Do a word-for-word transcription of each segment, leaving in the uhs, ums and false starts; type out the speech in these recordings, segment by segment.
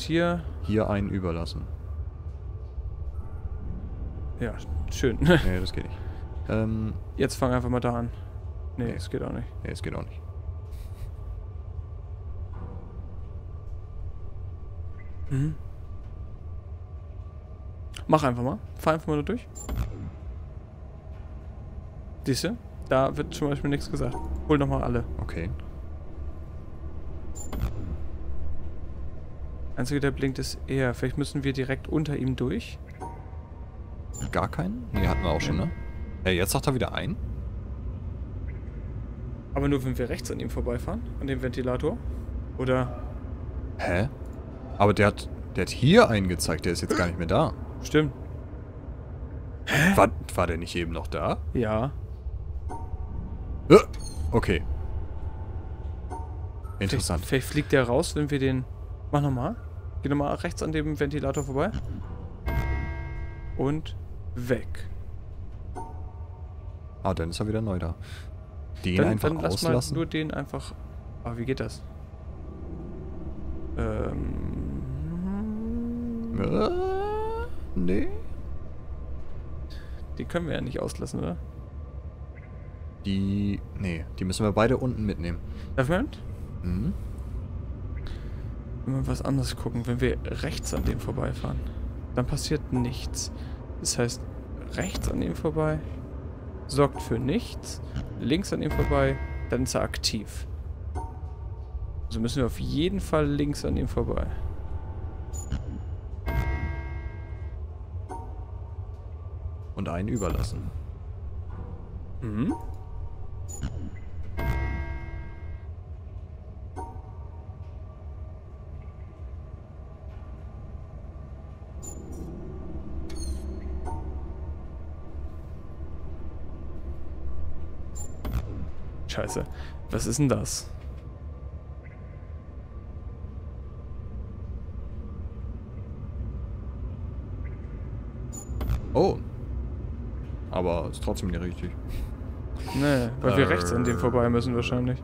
hier... Hier einen überlassen. Ja, schön. Nee, das geht nicht. Ähm, Jetzt fang einfach mal da an. Nee, Nee. das geht auch nicht. nee, das geht auch nicht. Mhm. Mach einfach mal. Fahr einfach mal da durch. Siehst du? Da wird zum Beispiel nichts gesagt. Hol nochmal alle. Okay. Einzige, der blinkt, ist er. Vielleicht müssen wir direkt unter ihm durch. Gar keinen? Nee, hatten wir auch schon, ne? Hey, jetzt sagt er wieder ein. Aber nur, wenn wir rechts an ihm vorbeifahren. An dem Ventilator. Oder... Hä? Aber der hat, der hat hier einen gezeigt. Der ist jetzt gar nicht mehr da. Stimmt. War, war der nicht eben noch da? Ja. Äh, Okay. Interessant. Vielleicht, vielleicht fliegt der raus, wenn wir den... Mach nochmal. Geh nochmal rechts an dem Ventilator vorbei. Und weg. Ah, dann ist er wieder neu da. Den Dann, einfach dann lass mal auslassen. nur den einfach... Ah, wie geht das? Ähm... Äh, nee. Die können wir ja nicht auslassen, oder? Die... Nee, die müssen wir beide unten mitnehmen. Darf man? Mhm. Wenn wir was anderes gucken, wenn wir rechts an dem vorbeifahren, dann passiert nichts. Das heißt, rechts an ihm vorbei sorgt für nichts, links an ihm vorbei, dann ist er aktiv. Also müssen wir auf jeden Fall links an ihm vorbei. Und einen überlassen. Mhm. Scheiße. Was ist denn das? Oh. Aber ist trotzdem nicht richtig. Nee, weil wir Äh. rechts an dem vorbei müssen wahrscheinlich.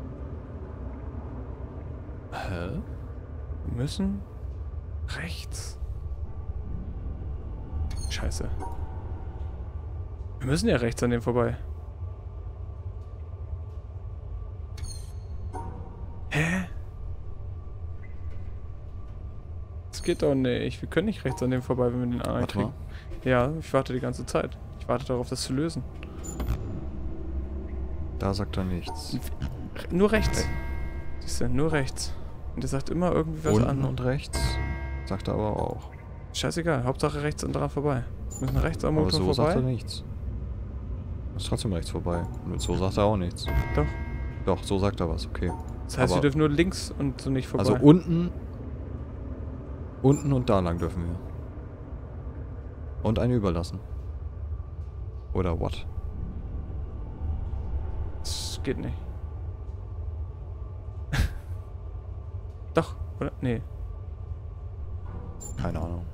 Hä? Wir müssen rechts. Scheiße. Wir müssen ja rechts an dem vorbei. Hä? Das geht doch nicht. Wir können nicht rechts an dem vorbei, wenn wir den anderen Warte mal. kriegen. Ja, ich warte die ganze Zeit. Ich warte darauf, das zu lösen. Da sagt er nichts. Nur rechts. Siehst du, nur rechts. Und der sagt immer irgendwie was Unten an. und rechts. Sagt er aber auch. Scheißegal, Hauptsache rechts und dran vorbei. Wir müssen rechts am Aber Motor so sagt er vorbei. nichts. Ist trotzdem rechts vorbei. Und so sagt er auch nichts. Doch. Doch, so sagt er was, okay. Das heißt, Aber- wir dürfen nur links und so nicht vorbei. Also unten. Unten und da lang dürfen wir. Und eine überlassen. Oder what? Das geht nicht. Doch, oder? Nee. Keine Ahnung.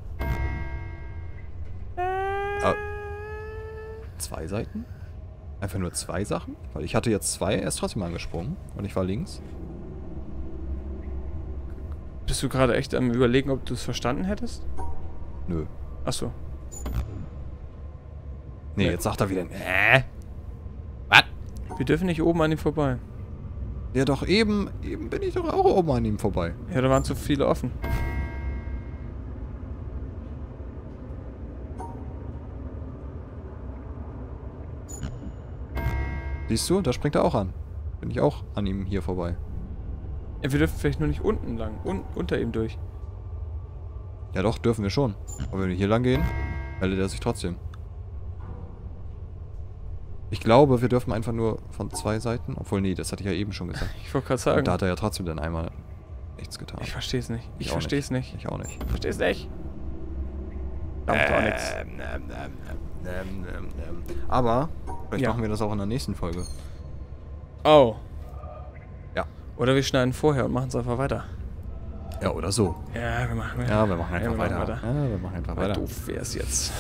Ah, zwei Seiten? Einfach nur zwei Sachen? Weil ich hatte jetzt zwei, er ist trotzdem angesprungen. Und ich war links. Bist du gerade echt am Überlegen, ob du es verstanden hättest? Nö. Achso. Nee, Nee. jetzt sagt er wieder. Äh. Was? Wir dürfen nicht oben an ihm vorbei. Ja, doch eben. Eben bin ich doch auch oben an ihm vorbei. Ja, da waren zu viele offen. Siehst du, da springt er auch an. Bin ich auch an ihm hier vorbei. Ja, wir dürfen vielleicht nur nicht unten lang. Un unter ihm durch. Ja doch, dürfen wir schon. Aber wenn wir hier lang gehen, meldet er sich trotzdem. Ich glaube, wir dürfen einfach nur von zwei Seiten. Obwohl, nee, das hatte ich ja eben schon gesagt. Ich wollte gerade Und sagen. da hat er ja trotzdem dann einmal nichts getan. Ich verstehe es nicht. Ich, Ich auch verstehe es nicht. Ich auch nicht. Ich verstehe es nicht. Dauert doch nichts. Ähm, ähm, ähm, ähm, ähm, ähm. Aber, vielleicht Ja. machen wir das auch in der nächsten Folge. Oh. Ja. Oder wir schneiden vorher und machen es einfach weiter. Ja, oder so. Ja, wir machen Ja, wir machen einfach wir weiter. machen weiter. Ja, wir machen einfach Weil weiter. doof wäre es jetzt.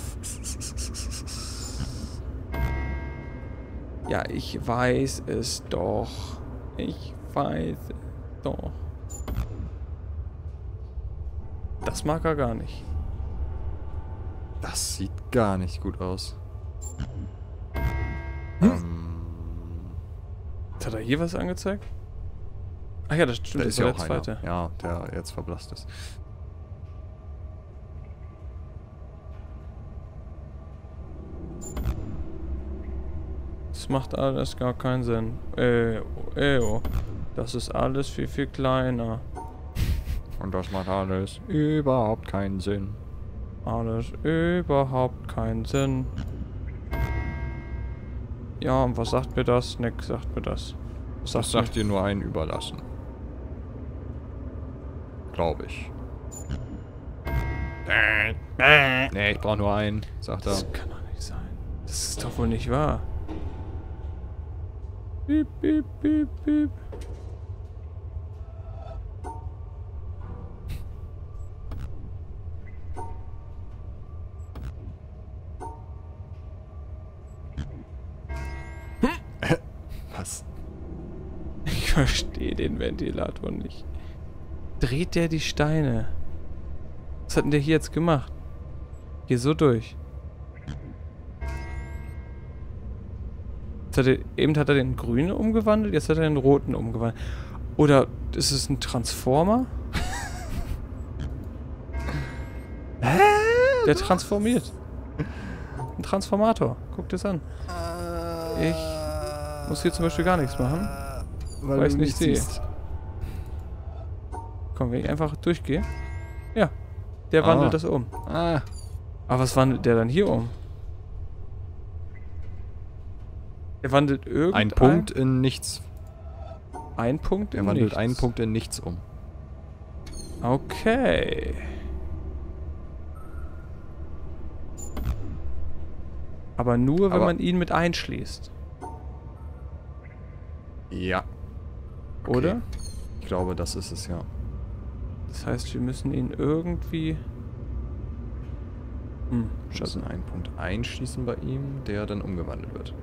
Ja, ich weiß es doch. Ich weiß es doch. Das mag er gar nicht. Das sieht gar nicht gut aus. Hm? Ähm, Jetzt hat er hier was angezeigt? Ach ja, das stimmt. da Das ist ja war auch der zweite. einer. Ja, der jetzt verblasst ist. Das macht alles gar keinen Sinn. Äh, äh, oh. Das ist alles viel, viel kleiner. Und das macht alles überhaupt keinen Sinn. Alles überhaupt keinen Sinn. Ja, und was sagt mir das? Nix sagt mir das. Was Das sagt dir nur einen überlassen. Glaube ich. Nee, ich brauche nur einen, sagt er. Das kann doch nicht sein. Das ist doch wohl nicht wahr. Piep, piep, piep, piep. Was? Ich verstehe den Ventilator nicht. Dreht der die Steine? Was hat denn der hier jetzt gemacht? Hier so durch. Jetzt hat er, eben hat er den grünen umgewandelt, jetzt hat er den roten umgewandelt. Oder ist es ein Transformer? Hä? Der transformiert. Ein Transformator. Guck das an. Ich muss hier zum Beispiel gar nichts machen, weil, weil ich es nicht sehe. Siehst. Komm, wenn ich einfach durchgehe. Ja, der wandelt ah. das um. Ah. Aber was wandelt der dann hier um? Er wandelt irgendein... Ein Punkt in nichts. Ein Punkt in Er wandelt nichts. einen Punkt in nichts um. Okay. Aber nur, wenn Aber man ihn mit einschließt. Ja. Okay. Oder? Ich glaube, das ist es, ja. Das heißt, wir müssen ihn irgendwie... Hm, wir müssen einen Punkt einschließen bei ihm, der dann umgewandelt wird.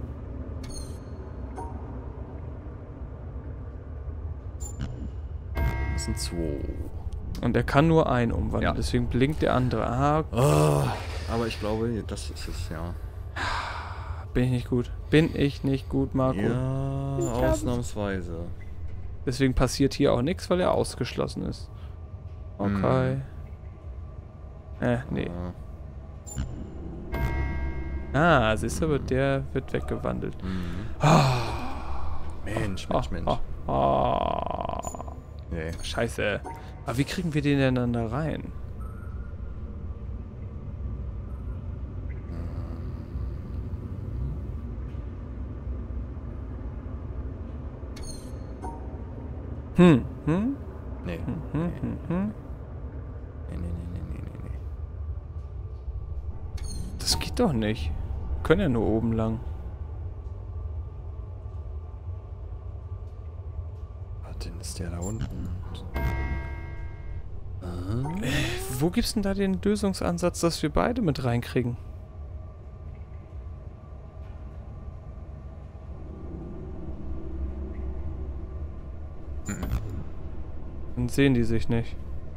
Das sind zwei. Und er kann nur einen umwandeln, Ja. deswegen blinkt der andere. Ah, okay. Oh, aber ich glaube, das ist es, ja. Bin ich nicht gut. Bin ich nicht gut, Marco. Ja, ich ausnahmsweise. Deswegen passiert hier auch nichts, weil er ausgeschlossen ist. Okay. Hm. Äh, nee. Ah, Ah, siehst du, aber der wird weggewandelt. Mhm. Ah. Mensch, Ah, Mensch, Mensch. ah, ah. Nee. Scheiße. Aber wie kriegen wir den denn dann da rein? Hm, hm? Nee. Hm, hm, hm, hm. Nee, nee, nee, nee, nee, nee, nee. Das geht doch nicht. Wir können ja nur oben lang. Was denn ist der da unten? Aha. Äh, wo gibt's denn da den Lösungsansatz, dass wir beide mit reinkriegen? Dann sehen die sich nicht.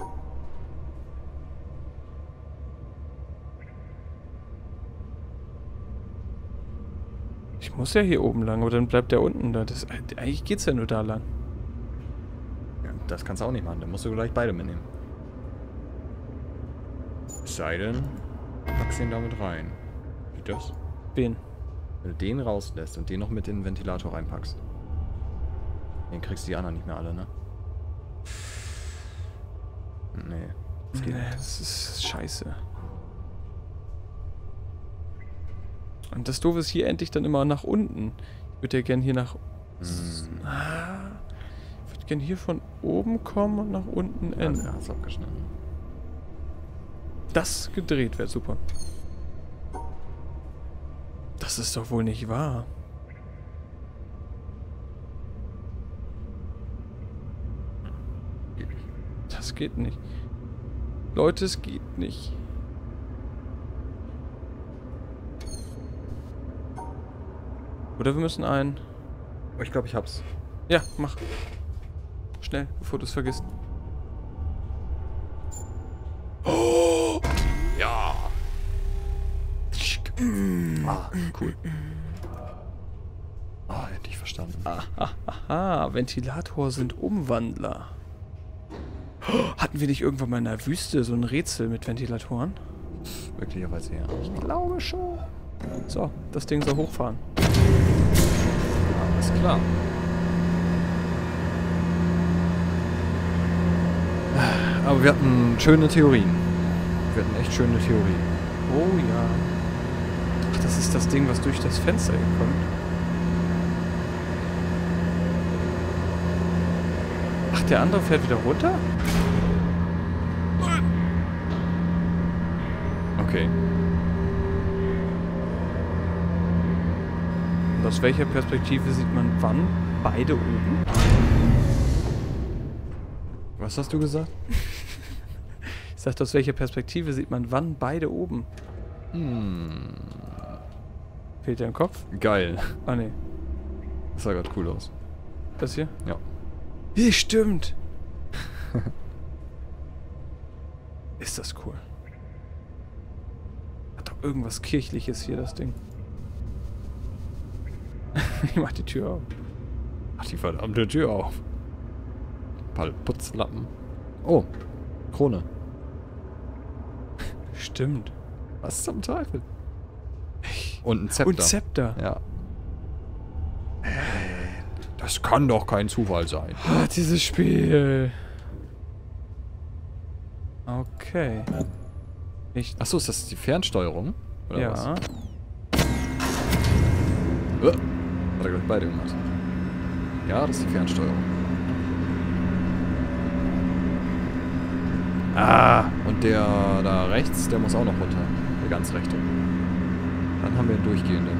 Ich muss ja hier oben lang, aber dann bleibt der unten da. Das, eigentlich geht's ja nur da lang. Ja, das kannst du auch nicht machen. Dann musst du gleich beide mitnehmen. Es sei denn, du packst den damit rein. Geht das? Wen? Wenn du den rauslässt und den noch mit in den Ventilator reinpackst. Den kriegst du die anderen nicht mehr alle, ne? Nee. Das geht Nee, nicht. das ist scheiße. Und das Doofe ist hier endlich dann immer nach unten. Ich würde ja gern hier nach... Hm. Ah, ich würde gern hier von oben kommen und nach unten Ja, enden. der hat's abgeschnitten. Das gedreht wäre super. Das ist doch wohl nicht wahr. Geht nicht. Das geht nicht. Leute, es geht nicht. Oder wir müssen ein... Oh, ich glaube, ich hab's. Ja, mach. Schnell, bevor du es vergisst. Ah, cool. Ah, endlich verstanden. Aha, aha, Ventilator sind Umwandler. Oh, hatten wir nicht irgendwann mal in der Wüste so ein Rätsel mit Ventilatoren? Möglicherweise ja. Ich glaube schon. So, das Ding soll hochfahren. Alles klar. Aber wir hatten schöne Theorien. Wir hatten echt schöne Theorien. Oh ja. Ach, das ist das Ding, was durch das Fenster hier kommt. Ach, der andere fährt wieder runter? Okay. Und aus welcher Perspektive sieht man wann beide oben? Was hast du gesagt? Ich sagte, aus welcher Perspektive sieht man wann beide oben? Hm. Fehlt dir im Kopf? Geil. Ah, nee. Das sah gerade cool aus. Das hier? Ja. Wie stimmt! Ist das cool. Hat doch irgendwas Kirchliches hier, das Ding. Ich mach die Tür auf. Mach die verdammte Tür auf. Paar Putzlappen. Oh, Krone. Stimmt. Was zum Teufel? Und ein Zepter. Und Zepter. Ja. Das kann doch kein Zufall sein. Ah, dieses Spiel. Okay. Ich. Achso, ist das die Fernsteuerung? Oder Ja. was? Uh, hat er gleich beide gemacht. Ja, das ist die Fernsteuerung. Ah, und der da rechts, der muss auch noch runter. Der ganz rechte. Dann haben wir einen durchgehenden.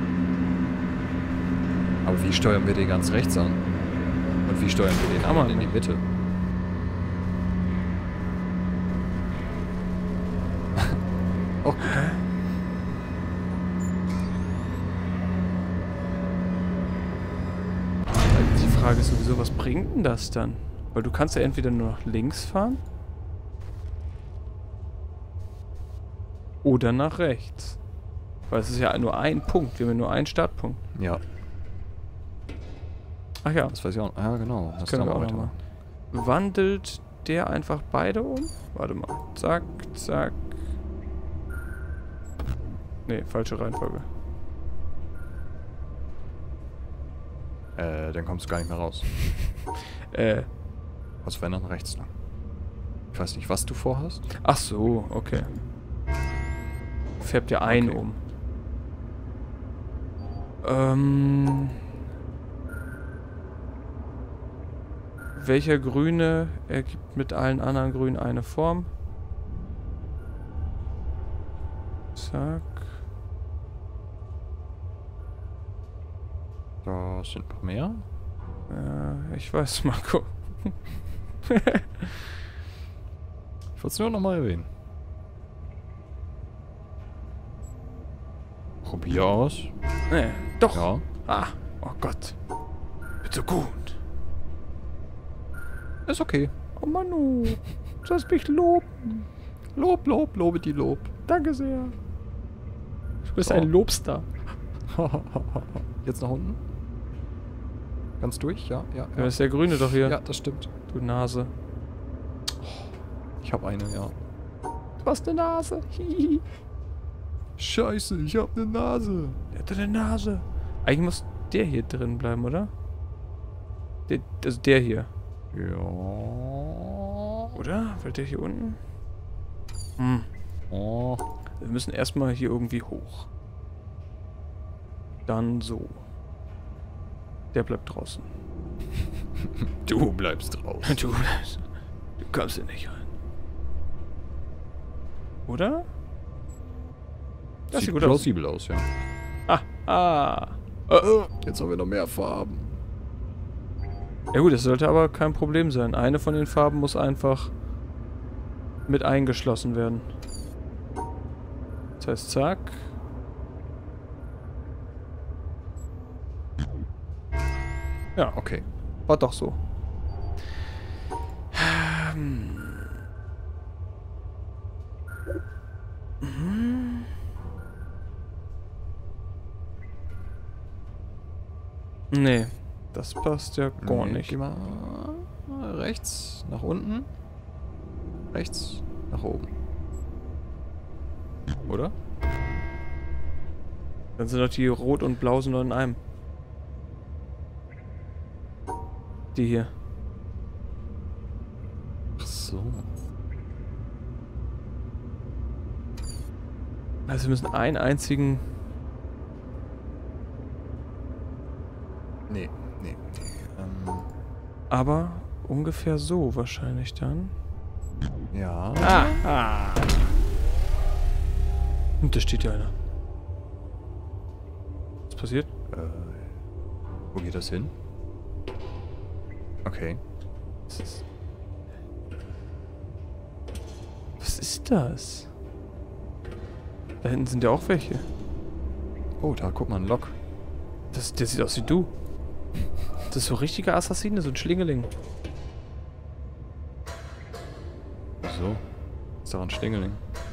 Aber wie steuern wir den ganz rechts an? Und wie steuern wir den anderen in die Mitte? Auch gut. Die Frage ist sowieso, was bringt denn das dann? Weil du kannst ja entweder nur nach links fahren oder nach rechts. Weil es ist ja nur ein Punkt. Wir haben ja nur einen Startpunkt. Ja, Ach ja, das weiß ich auch. Ja, genau. Das können wir dauert auch nochmal. Wandelt der einfach beide um? Warte mal. Zack, zack. Nee, falsche Reihenfolge. Äh, dann kommst du gar nicht mehr raus. Äh, Also wenn dann rechts lang. Ich weiß nicht, was du vorhast. ach so, okay. Färbt ja einen Okay. um. Ähm... Welcher Grüne ergibt mit allen anderen Grünen eine Form? Zack. Da sind noch mehr. Äh, ich weiß, Marco. Ich wollte es nur noch mal erwähnen. Probier aus. Nee, doch. Ja. Ah, oh Gott. Bitte gut. Ist okay. Oh Manu, du sollst mich loben. Lob, Lob, lobe die Lob. Danke sehr. Du bist So. ein Lobster. Jetzt nach unten. Ganz durch, ja, ja. Ja, Ja, ist der Grüne doch hier. ja das stimmt. Du Nase. Ich habe eine, ja. Du hast eine Nase. Hihi. Scheiße, ich habe eine Nase. Der hat eine Nase. Eigentlich muss der hier drin bleiben, oder? Der, also der hier. Ja. Oder? Weil der hier unten? Hm. Oh. Wir müssen erstmal hier irgendwie hoch. Dann so. Der bleibt draußen. Du bleibst raus. Du bleibst. Du kommst hier nicht rein. Oder? Das Sieht sieht gut aus. plausibel aus, ja. Ah, ah. Äh, äh. Jetzt haben wir noch mehr Farben. Ja gut, das sollte aber kein Problem sein. Eine von den Farben muss einfach mit eingeschlossen werden. Das heißt, zack. Ja, Okay. war doch so. Ähm. Mhm. Nee, das passt ja gar Nee, nicht. Geh mal rechts, nach unten. Rechts, nach oben. Oder? Dann sind doch die Rot und Blau sind noch in einem. Die hier. Ach so. Also wir müssen einen einzigen... Nee, nee, nee. Ähm, Aber ungefähr so wahrscheinlich dann. ja. Ah! ah. Und da steht ja einer. Was passiert? Äh, wo geht das hin? Okay. Was ist, Was ist das? Da hinten sind ja auch welche. Oh, da guck mal, ein Lok. Das, der sieht aus wie du. Das ist so richtiger Assassine, so ein Schlingeling. Wieso? Was ist daran Schlingeling?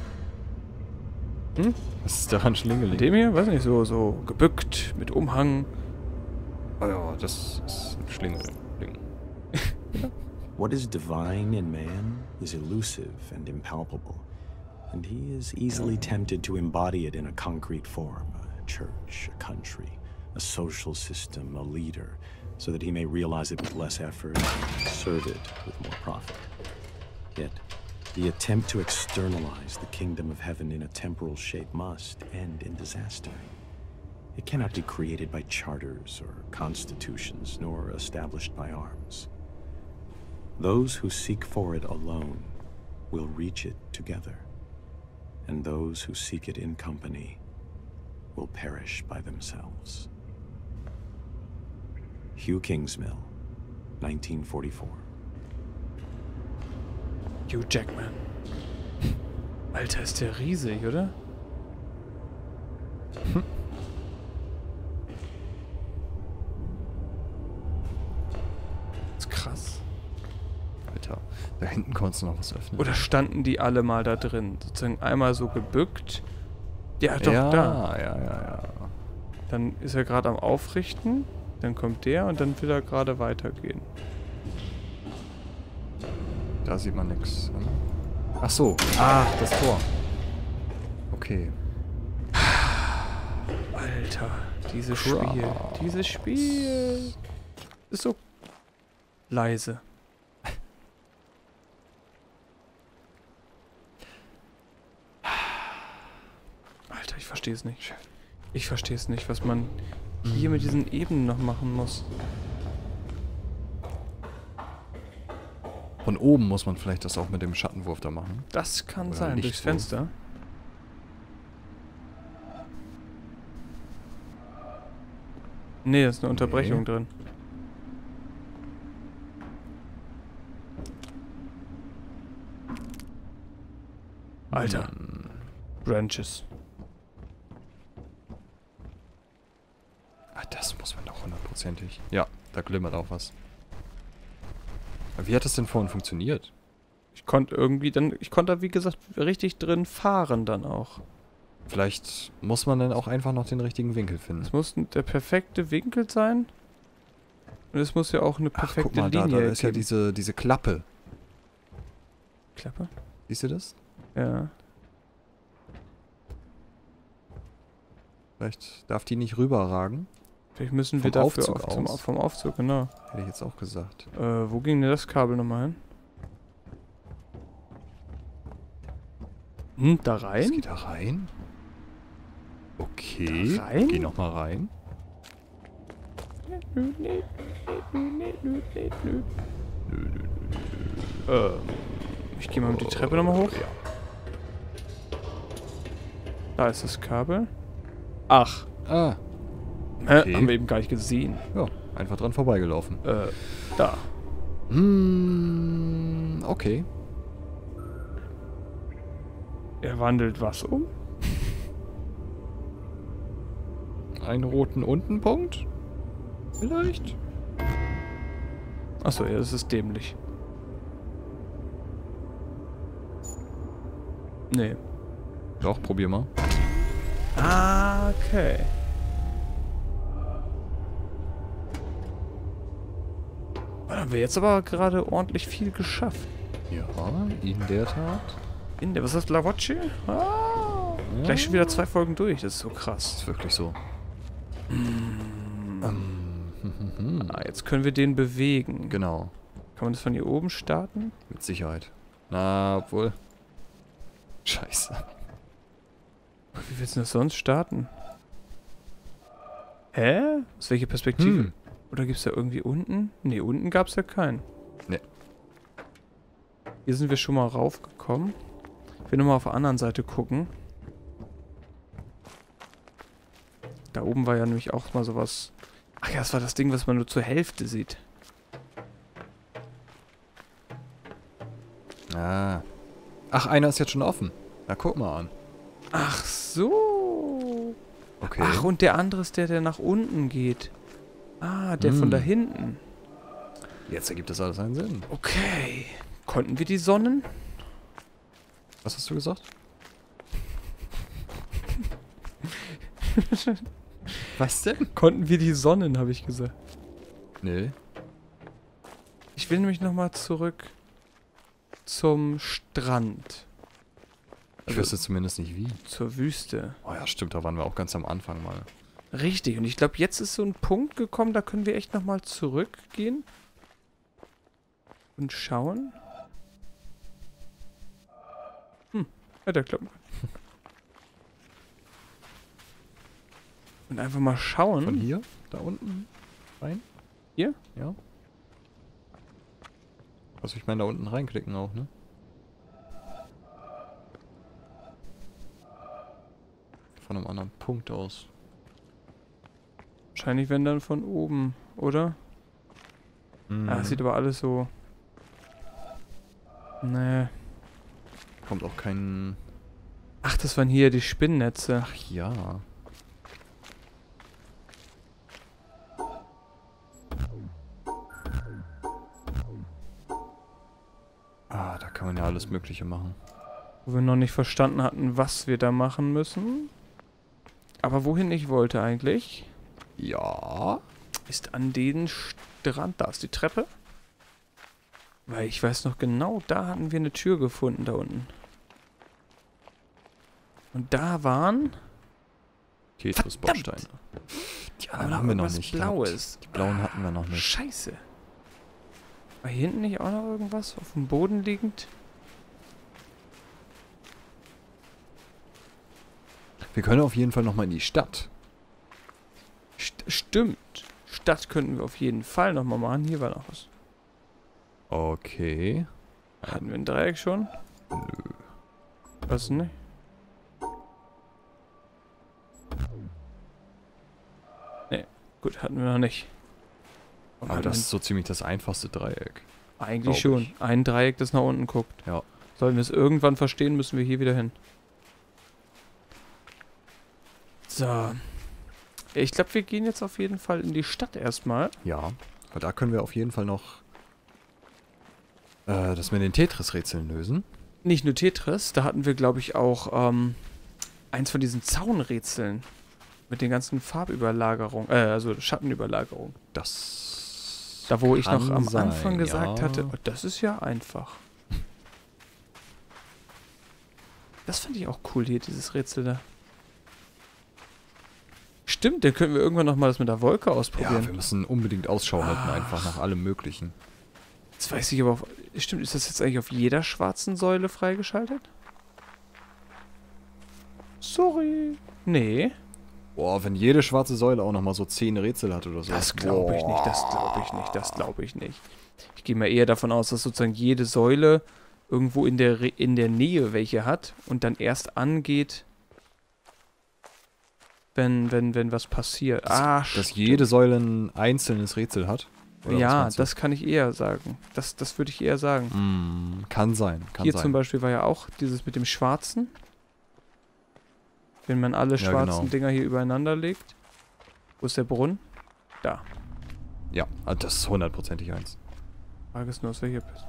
Hm? Was ist daran Schlingeling? Dem hier? Weiß nicht, so, so gebückt, mit Umhang. Oh ja, das ist ein Schlingeling. What is divine in man is elusive and impalpable, and he is easily tempted to embody it in a concrete form, a church, a country, a social system, a leader, so that he may realize it with less effort and serve it with more profit. Yet, the attempt to externalize the kingdom of heaven in a temporal shape must end in disaster. It cannot be created by charters or constitutions, nor established by arms. Those who seek for it alone will reach it together, and those who seek it in company will perish by themselves. Hugh Kingsmill, nineteen forty-four. Hugh Jackman. Alter, ist der riesig, oder? Hm. Das ist krass. Alter, da hinten konntest du noch was öffnen. Oder standen die alle mal da drin? Sozusagen einmal so gebückt. Ja, doch, ja, da. Ja, ja, ja. Dann ist er gerade am Aufrichten. Dann kommt der und dann will er gerade weitergehen. Da sieht man nichts. Ach so. Ah, das Tor. Okay. Alter, dieses Spiel. Dieses Spiel ist so leise. Alter, ich verstehe es nicht. Ich verstehe es nicht, was man hier mit diesen Ebenen noch machen muss. Von oben muss man vielleicht das auch mit dem Schattenwurf da machen. Das kann Oder sein, durchs Lichtwurf. Fenster. Nee, da ist eine Unterbrechung Nee. drin. Alter. Hm. Branches. Ah, das muss man doch hundertprozentig. Ja, da glimmert auch was. Aber wie hat das denn vorhin funktioniert? Ich konnte irgendwie dann, ich konnte da wie gesagt richtig drin fahren dann auch. Vielleicht muss man dann auch einfach noch den richtigen Winkel finden. Es muss der perfekte Winkel sein. Und es muss ja auch eine Ach, perfekte guck mal, da, Linie da ist ja geben. diese, diese Klappe. Klappe? Siehst du das? Ja. Vielleicht darf die nicht rüberragen. Vielleicht müssen wir Vom dafür Aufzug auf, zum, aus? vom Aufzug, genau. Hätte ich jetzt auch gesagt. Äh, wo ging denn das Kabel nochmal hin? Hm, da Das rein? geht da rein? Okay. Da rein? Geh nochmal rein. Ähm, ich gehe mal mit die Treppe nochmal hoch. Ja. Da ist das Kabel. Ach, Ah, hä, Okay. haben wir eben gar nicht gesehen. ja. Einfach dran vorbeigelaufen. Äh, da. Hm, okay. Er wandelt was um? Einen roten Untenpunkt? Vielleicht? Achso, ja, das ist dämlich. Nee. Doch, probier mal. Ah, okay. Haben wir jetzt aber gerade ordentlich viel geschafft. Ja, in der Tat. In der, was ist das, La Voce? Ah, ja. Gleich schon wieder zwei Folgen durch, das ist so krass. Das ist wirklich so. Mm. Ähm, ah, jetzt können wir den bewegen. genau. Kann man das von hier oben starten? Mit Sicherheit. Na, obwohl. Scheiße. Wie willst du das sonst starten? Hä? Aus welcher Perspektive? Hm. Oder gibt's da irgendwie unten? Ne, unten gab's ja keinen. Ne. Hier sind wir schon mal raufgekommen. Ich will nochmal auf der anderen Seite gucken. Da oben war ja nämlich auch mal sowas. Ach ja, das war das Ding, was man nur zur Hälfte sieht. Ah. Ach, einer ist jetzt schon offen. Na, guck mal an. Ach so. Okay. Ach, und der andere ist der, der nach unten geht. Ah, der Hm. von da hinten. Jetzt ergibt das alles einen Sinn. Okay. Konnten wir die Sonnen? Was hast du gesagt? Was denn? Konnten wir die Sonnen, habe ich gesagt. Nee. Ich will nämlich nochmal zurück zum Strand. Ich Also wüsste zumindest nicht wie. zur Wüste. Oh ja, stimmt, da waren wir auch ganz am Anfang mal. Richtig, und ich glaube, jetzt ist so ein Punkt gekommen, da können wir echt nochmal zurückgehen. Und schauen. Hm, ja, der klappt. Und einfach mal schauen. Von hier? Da unten? Rein? Hier? Ja. Also ich meine, da unten reinklicken auch, ne? Von einem anderen Punkt aus. Wahrscheinlich wenn dann von oben, oder? Mhm. Ah, das sieht aber alles so... Nee. Kommt auch kein... Ach, das waren hier die Spinnennetze. Ach ja. Ah, da kann man ja alles Mögliche machen. Wo wir noch nicht verstanden hatten, was wir da machen müssen. Aber wohin ich wollte eigentlich, Ja. ist an den Strand. Da ist die Treppe. Weil ich weiß noch genau, da hatten wir eine Tür gefunden, da unten. Und da waren... Tetris-Bausteine. Die anderen haben wir noch irgendwas nicht. Blaues. gehabt. Die blauen hatten wir noch nicht. Scheiße. War hier hinten nicht auch noch irgendwas auf dem Boden liegend? Wir können auf jeden Fall nochmal in die Stadt. St stimmt. Stadt könnten wir auf jeden Fall nochmal machen. Hier war noch was. Okay. Hatten wir ein Dreieck schon? Nö. Was nicht? Nee, gut, hatten wir noch nicht. Und Aber hatten das wir- ist so ziemlich das einfachste Dreieck. Eigentlich glaub schon. ich. Ein Dreieck, das nach unten guckt. Ja. Sollen wir es irgendwann verstehen, müssen wir hier wieder hin. So. Ich glaube, wir gehen jetzt auf jeden Fall in die Stadt erstmal. Ja. Aber da können wir auf jeden Fall noch äh, das mit den Tetris-Rätseln lösen. Nicht nur Tetris, da hatten wir, glaube ich, auch ähm, eins von diesen Zaunrätseln. Mit den ganzen Farbüberlagerungen, äh, also Schattenüberlagerungen. Das. Da, wo ich noch kann am sein, Anfang gesagt ja. hatte, oh, das ist ja einfach. Das fand ich auch cool hier, dieses Rätsel da. Stimmt, dann können wir irgendwann nochmal das mit der Wolke Ja, ausprobieren. wir müssen unbedingt Ausschau halten, Ach. einfach nach allem Möglichen. Das weiß ich aber auf... Stimmt, ist das jetzt eigentlich auf jeder schwarzen Säule freigeschaltet? Sorry. Nee. Boah, wenn jede schwarze Säule auch nochmal so zehn Rätsel hat oder so. Das glaube ich nicht, das glaube ich nicht, das glaube ich nicht. Ich gehe mal eher davon aus, dass sozusagen jede Säule irgendwo in der, Re in der Nähe welche hat und dann erst angeht, wenn, wenn, wenn was passiert. Ah, Dass stimmt. jede Säule ein einzelnes Rätsel hat. Oder was Ja, meinst du? das kann ich eher sagen. Das, das würde ich eher sagen. Mm, kann sein, kann Hier sein. zum Beispiel war ja auch dieses mit dem Schwarzen. Wenn man alle Ja, schwarzen genau. Dinger hier übereinander legt. Wo ist der Brunnen? Da. Ja, ah, das ist hundertprozentig eins. Frage ist nur, aus welcher Pers-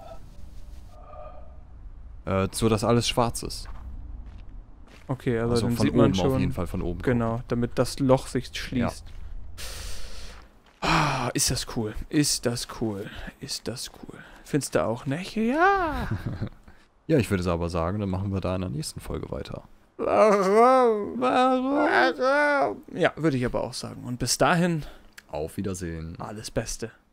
Äh, so, dass alles schwarz ist. Okay, also, Also dann von sieht man oben schon. auf jeden Fall von oben. Genau, damit das Loch sich schließt. Ah, ist das cool. Ist das cool. Ist das cool. Findest du auch nicht? Ja. Ja, ich würde es aber sagen, dann machen wir da in der nächsten Folge weiter. Warum? Warum? Warum? Ja, würde ich aber auch sagen. Und bis dahin, Auf Wiedersehen. alles Beste.